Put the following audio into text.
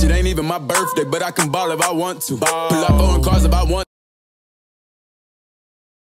It ain't even my birthday, but I can ball if I want to. Pull up on cars if I want